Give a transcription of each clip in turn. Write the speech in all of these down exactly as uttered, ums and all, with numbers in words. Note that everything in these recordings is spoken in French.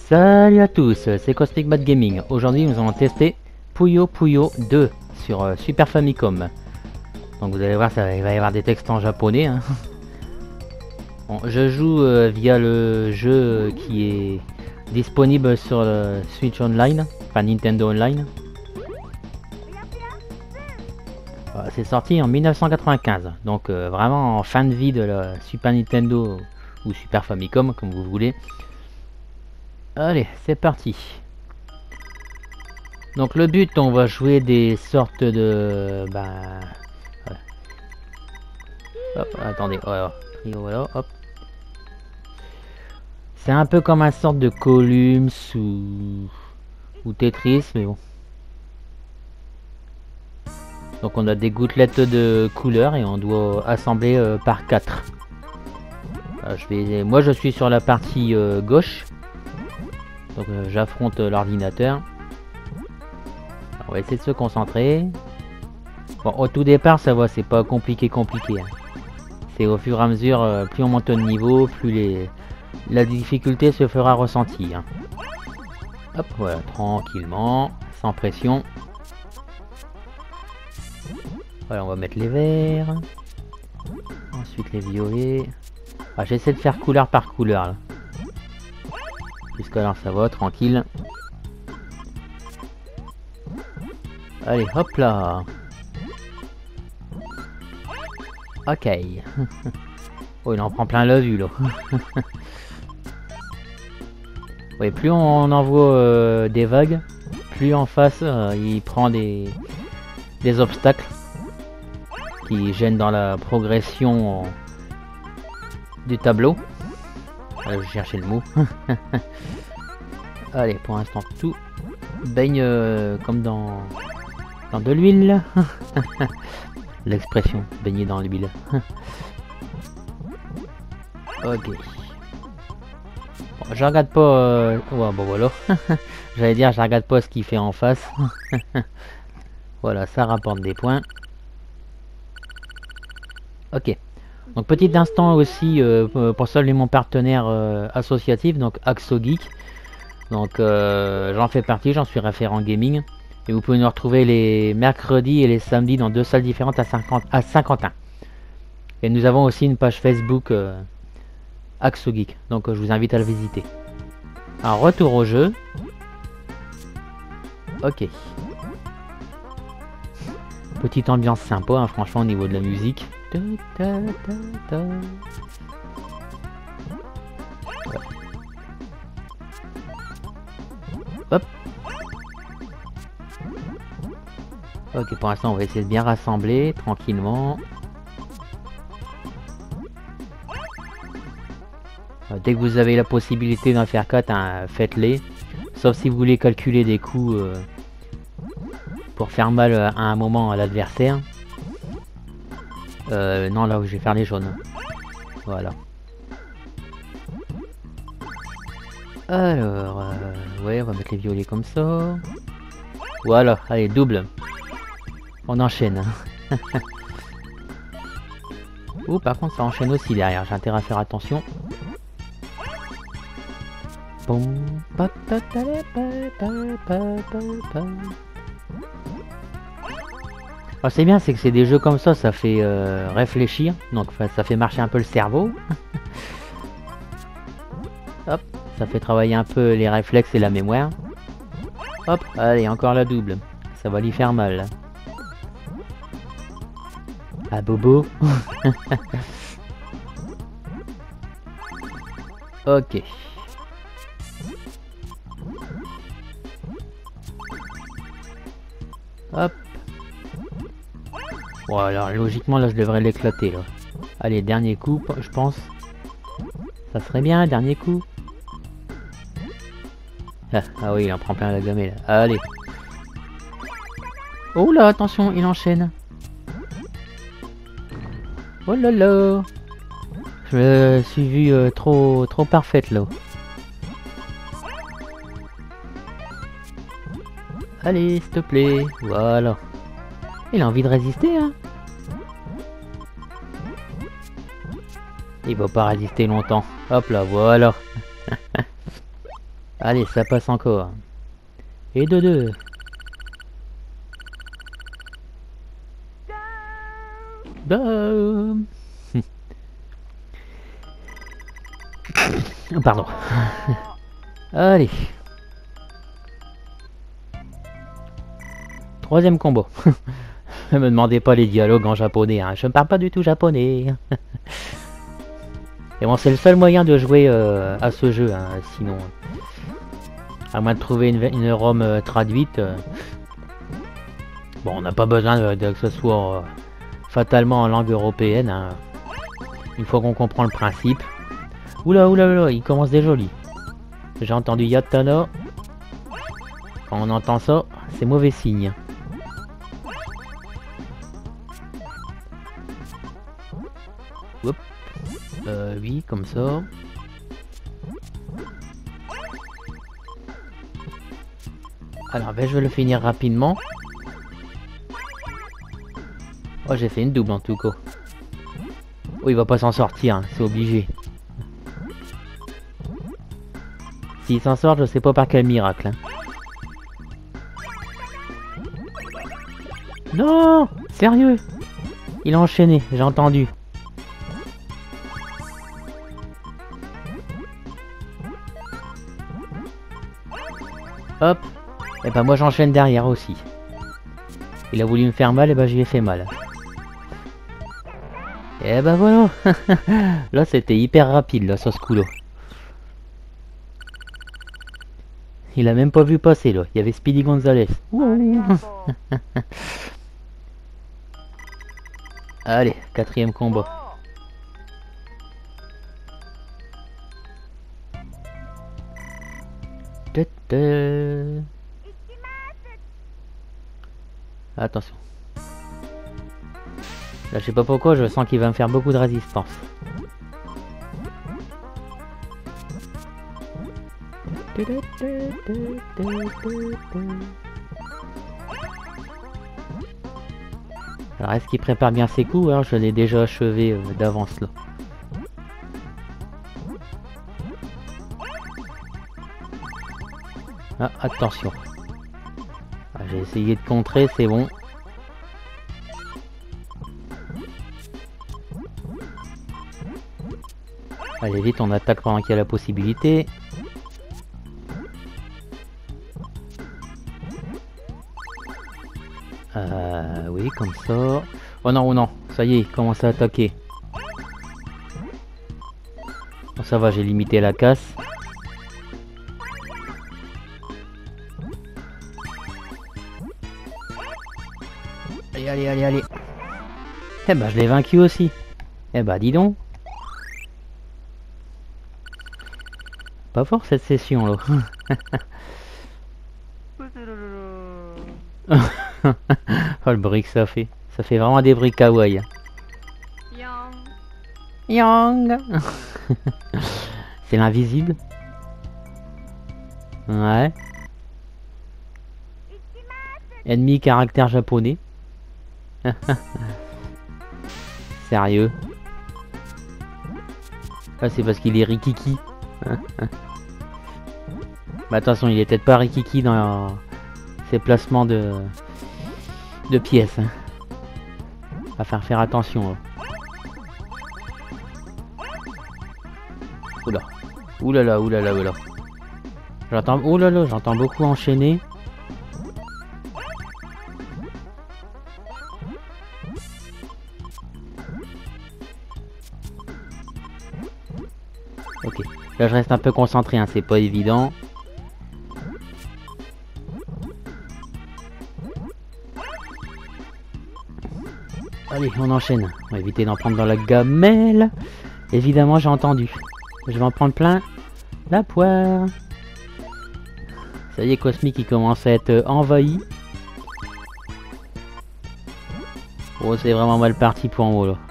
Salut à tous, c'est Cosmic Bad Gaming. Aujourd'hui nous allons tester Puyo Puyo deux sur euh, Super Famicom. Donc vous allez voir, ça, il va y avoir des textes en japonais. Hein. Bon, je joue euh, via le jeu qui est disponible sur le Switch Online, enfin Nintendo Online. Voilà, c'est sorti en mille neuf cent quatre-vingt-quinze, donc euh, vraiment en fin de vie de la Super Nintendo ou Super Famicom, comme vous voulez. Allez, c'est parti. Donc le but, on va jouer des sortes de... Ben... Voilà. Hop, attendez, voilà. Voilà, hop. C'est un peu comme un sorte de Columns ou... ou Tetris, mais bon. Donc on a des gouttelettes de couleurs et on doit assembler euh, par quatre. Euh, je vais... Moi je suis sur la partie euh, gauche. Donc euh, j'affronte euh, l'ordinateur. On va essayer de se concentrer. Bon, au tout départ, ça va, c'est pas compliqué compliqué. Hein. C'est au fur et à mesure, euh, plus on monte de niveau, plus les... la difficulté se fera ressentir. Hein. Hop, voilà, tranquillement, sans pression. Voilà, on va mettre les verts. Ensuite les violets. Ah, j'essaie de faire couleur par couleur là. Jusqu'à ça va, tranquille. Allez, hop là. Ok. Oh, il en prend plein la vue là. Oui, plus on envoie euh, des vagues, plus en face euh, il prend des, des obstacles qui gênent dans la progression euh, du tableau. Euh, je cherchais le mot. Allez, pour l'instant tout baigne euh, comme dans dans de l'huile. L'expression baigner dans l'huile. Ok. Bon, je regarde pas. Euh... Ouais, bon voilà. J'allais dire, je regarde pas ce qu'il fait en face. Voilà, ça rapporte des points. Ok. Donc petit instant aussi euh, pour saluer mon partenaire euh, associatif, donc AxoGeek. Donc euh, j'en fais partie, j'en suis référent gaming. Et vous pouvez nous retrouver les mercredis et les samedis dans deux salles différentes à Saint-Quentin. Et nous avons aussi une page Facebook euh, AxoGeek, donc euh, je vous invite à le visiter. Alors retour au jeu. Ok. Petite ambiance sympa, hein, franchement au niveau de la musique. Ta, ta, ta, ta. Ouais. Hop. Ok, pour l'instant on va essayer de bien rassembler tranquillement. Dès que vous avez la possibilité d'en faire quatre, hein, faites-les. Sauf si vous voulez calculer des coups euh, pour faire mal à un moment à l'adversaire. Euh, non, là où je vais faire les jaunes. Voilà. Alors, euh, ouais, on va mettre les violets comme ça. Voilà, allez, double. On enchaîne. Oh, par contre, ça enchaîne aussi derrière. J'ai intérêt à faire attention. Alors, c'est bien, c'est que c'est des jeux comme ça, ça fait euh, réfléchir, donc ça fait marcher un peu le cerveau. Hop, ça fait travailler un peu les réflexes et la mémoire. Hop, allez, encore la double, ça va lui faire mal. Ah bobo. Ok. Hop. Bon alors logiquement là je devrais l'éclater là. Allez, dernier coup je pense. Ça serait bien, dernier coup. Ah, ah oui, il en prend plein la gamelle là. Allez. Oh là, attention, il enchaîne. Oh là là. Je me suis vu euh, trop trop parfaite là. Allez, s'il te plaît. Voilà. Il a envie de résister, hein. Il va pas résister longtemps. Hop là, voilà. Allez, ça passe encore. Et de deux. Boum. Pardon. Allez. Troisième combo. Ne me demandez pas les dialogues en japonais, hein. Je ne parle pas du tout japonais. Et bon, c'est le seul moyen de jouer euh, à ce jeu, hein. Sinon, à moins de trouver une, une ROM euh, traduite. Euh... Bon, on n'a pas besoin de, de que ce soit euh, fatalement en langue européenne, hein. Une fois qu'on comprend le principe. Oula, oula, oula, il commence des jolis. J'ai entendu Yatana. Quand on entend ça, c'est mauvais signe. Hop. Euh, oui, comme ça. Alors, ben, je vais le finir rapidement. Oh, j'ai fait une double en tout cas. Oh, il va pas s'en sortir, hein, c'est obligé. S'il s'en sort, je sais pas par quel miracle. Hein. Non! Sérieux? Il a enchaîné, j'ai entendu. Hop. Et ben moi j'enchaîne derrière aussi. Il a voulu me faire mal, et ben je lui ai fait mal. Et ben voilà. Là c'était hyper rapide là sur ce coup là. Il a même pas vu passer là. Il y avait Speedy Gonzalez. Allez, quatrième combat. Attention. Là, je sais pas pourquoi, je sens qu'il va me faire beaucoup de résistance. Alors, est-ce qu'il prépare bien ses coups? Alors, je l'ai déjà achevé euh, d'avance là. Ah, attention. Ah, j'ai essayé de contrer, c'est bon. Allez vite, on attaque pendant qu'il y a la possibilité. Euh, oui, comme ça. Oh non, oh non, ça y est, il commence à attaquer. Bon, ça va, j'ai limité la casse. Allez, allez, allez, allez. Eh ben, je l'ai vaincu aussi. Eh ben, dis donc. Pas fort cette session là. Oh le bruit que ça fait. Ça fait vraiment des bruits kawaii. Yang. C'est l'invisible. Ouais. Ennemi caractère japonais. Sérieux. Ah, c'est parce qu'il est rikiki. Bah attention, il est peut-être pas rikiki dans ses placements de de pièces. Hein. Va faire faire attention. Là. Oula, oulala, oulala, oulala. J'entends, oulala, j'entends beaucoup enchaîner. Ok, là je reste un peu concentré, hein, c'est pas évident. Allez, on enchaîne. On va éviter d'en prendre dans la gamelle. Évidemment, j'ai entendu. Je vais en prendre plein la poire. Ça y est, Cosmic il commence à être envahi. Oh, c'est vraiment mal parti pour en haut là.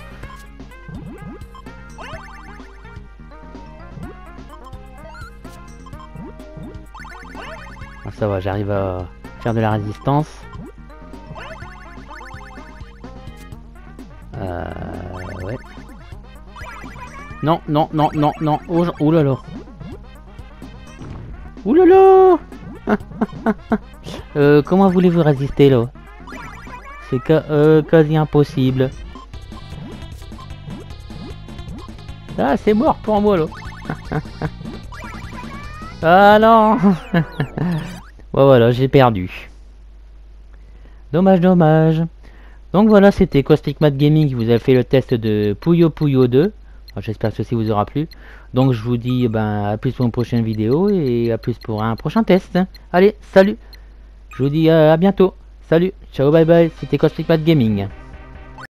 Ah, ça va, j'arrive à faire de la résistance. Euh... Ouais. Non, non, non, non, non. Oh, oh là là. Oulala. euh, Comment voulez-vous résister là? C'est ca euh, quasi impossible. Ah, c'est mort pour moi là. Ah non. Bon, voilà, j'ai perdu. Dommage, dommage. Donc voilà, c'était Caustic Matt Gaming qui vous a fait le test de Puyo Puyo deux. J'espère que ceci vous aura plu. Donc je vous dis ben, à plus pour une prochaine vidéo et à plus pour un prochain test. Allez, salut. Je vous dis euh, à bientôt. Salut, ciao, bye bye. C'était Caustic Matt Gaming.